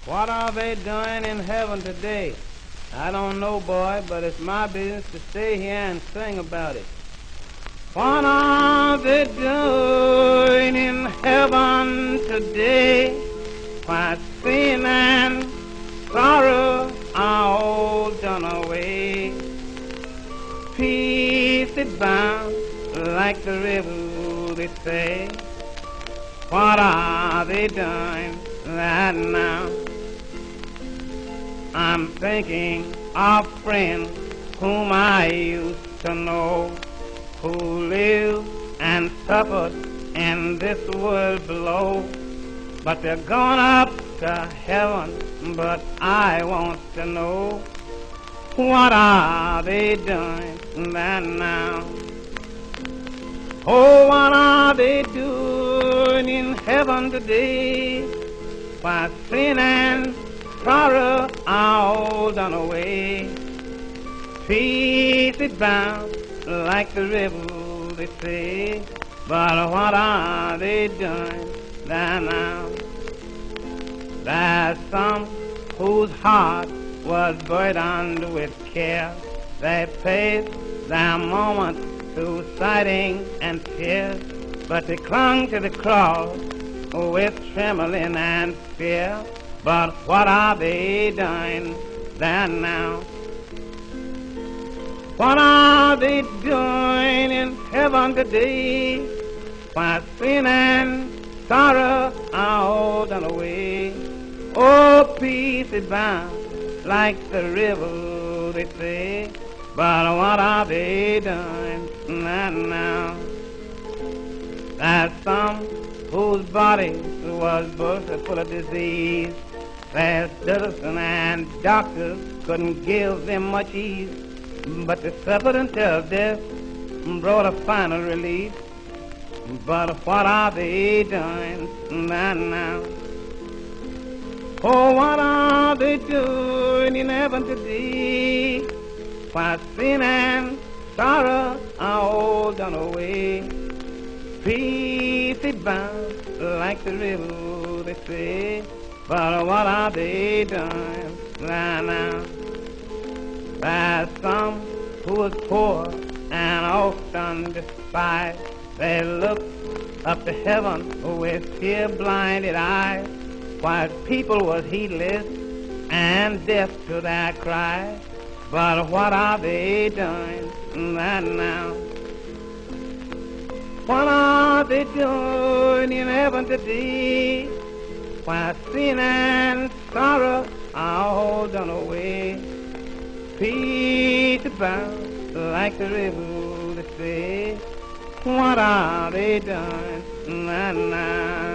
What are they doing in heaven today? I don't know, boy, but it's my business to stay here and sing about it. What are they doing in heaven today? Why, sin and sorrow are all done away. Peace is bound like the river, they say. What are they doing right now? I'm thinking of friends whom I used to know, who lived and suffered in this world below. But they're gone up to heaven, but I want to know, what are they doing right now? Oh, what are they doing in heaven today? Why, sin and sorrow are all done away. Peace is bound like the river, they say. But what are they doing right now? There's some whose heart was burdened with care. They paced their moments through sighing and tears, but they clung to the cross with trembling and fear. But what are they doing there now? What are they doing in heaven today? Why, sin and sorrow are all done away. Oh, peace is bound like the river, they say. But what are they doing now? There's some whose body was bursting full of disease. Their citizens and doctors couldn't give them much ease, but they suffered until death brought a final relief. But what are they doing now? Oh, what are they doing in heaven today? Why, sin and sorrow are all done away. Peace is bound like the river, they say. But what are they doing right now? There's some who was poor and often despised. They look up to heaven with tear-blinded eyes, while people was heedless and deaf to their cries. But what are they doing right now? What are they doing in heaven today? Why, sin and sorrow are all done away. Peace is bound like the river, they say. What are they doing right now?